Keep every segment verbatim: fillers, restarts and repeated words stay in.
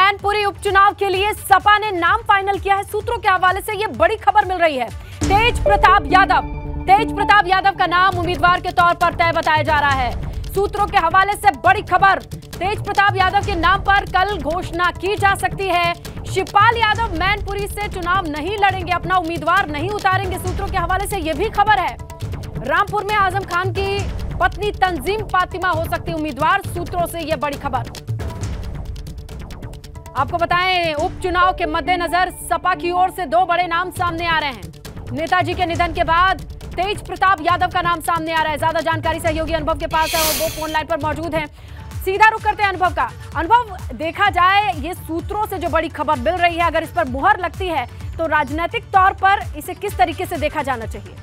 मैनपुरी उपचुनाव के लिए सपा ने नाम फाइनल किया है। सूत्रों के हवाले से यह बड़ी खबर मिल रही है। तेज प्रताप यादव तेज प्रताप यादव का नाम उम्मीदवार के तौर पर तय बताया जा रहा है। सूत्रों के हवाले से बड़ी खबर, तेज प्रताप यादव के नाम पर कल घोषणा की जा सकती है। शिवपाल यादव मैनपुरी से चुनाव नहीं लड़ेंगे, अपना उम्मीदवार नहीं उतारेंगे। सूत्रों के हवाले से यह भी खबर है। रामपुर में आजम खान की पत्नी तंजीम फातिमा हो सकती उम्मीदवार। सूत्रों से यह बड़ी खबर। आपको बताएं, उपचुनाव के मद्देनजर सपा की ओर से दो बड़े नाम सामने आ रहे हैं। नेताजी के निधन के बाद तेज प्रताप यादव का नाम सामने आ रहा है। ज्यादा जानकारी सहयोगी अनुभव के पास है और वो फोन लाइन पर मौजूद हैं। सीधा रुख करते हैं अनुभव का। अनुभव, देखा जाए ये सूत्रों से जो बड़ी खबर मिल रही है, अगर इस पर मुहर लगती है तो राजनीतिक तौर पर इसे किस तरीके से देखा जाना चाहिए?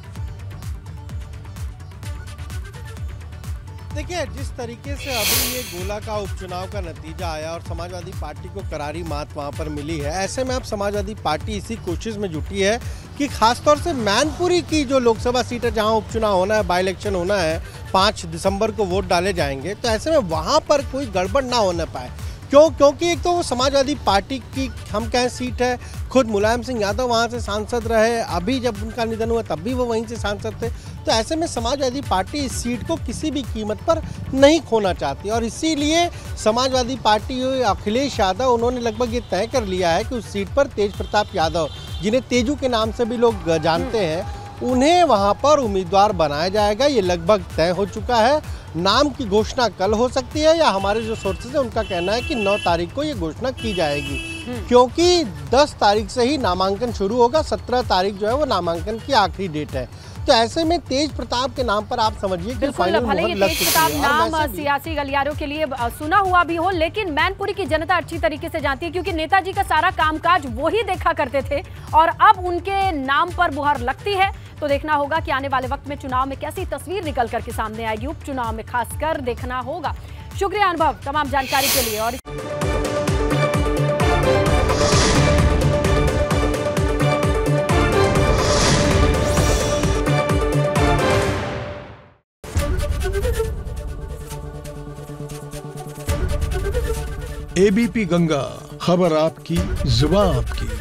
देखिए, जिस तरीके से अभी ये गोला का उपचुनाव का नतीजा आया और समाजवादी पार्टी को करारी मात वहाँ पर मिली है, ऐसे में अब समाजवादी पार्टी इसी कोशिश में जुटी है कि खासतौर से मैनपुरी की जो लोकसभा सीट है, जहाँ उपचुनाव होना है, बाई इलेक्शन होना है, पाँच दिसंबर को वोट डाले जाएंगे, तो ऐसे में वहाँ पर कोई गड़बड़ ना होने पाए। क्यों? क्योंकि एक तो वो समाजवादी पार्टी की हम कहें सीट है, खुद मुलायम सिंह यादव वहाँ से सांसद रहे, अभी जब उनका निधन हुआ तब भी वो वहीं से सांसद थे। तो ऐसे में समाजवादी पार्टी इस सीट को किसी भी कीमत पर नहीं खोना चाहती और इसीलिए समाजवादी पार्टी अखिलेश यादव उन्होंने लगभग ये तय कर लिया है कि उस सीट पर तेज प्रताप यादव, जिन्हें तेजू के नाम से भी लोग जानते हैं, उन्हें वहाँ पर उम्मीदवार बनाया जाएगा। ये लगभग तय हो चुका है। नाम की घोषणा कल हो सकती है या हमारे जो सोर्सेज है उनका कहना है कि नौ तारीख को ये घोषणा की जाएगी, क्योंकि दस तारीख से ही नामांकन शुरू होगा। सत्रह तारीख जो है वो नामांकन की आखिरी डेट है। तो ऐसे में तेज प्रताप के नाम पर आप समझिए कि फाइनल भले ही तेज प्रताप नाम सियासी गलियारों के लिए सुना हुआ भी हो, लेकिन मैनपुरी की जनता अच्छी तरीके से जानती है, क्योंकि नेताजी का सारा कामकाज वो ही देखा करते थे और अब उनके नाम पर मुहर लगती है। तो देखना होगा कि आने वाले वक्त में चुनाव में कैसी तस्वीर निकल करके सामने आएगी। उपचुनाव में खासकर देखना होगा। शुक्रिया अनुभव तमाम जानकारी के लिए। और एबीपी गंगा, खबर आपकी, जुबान आपकी।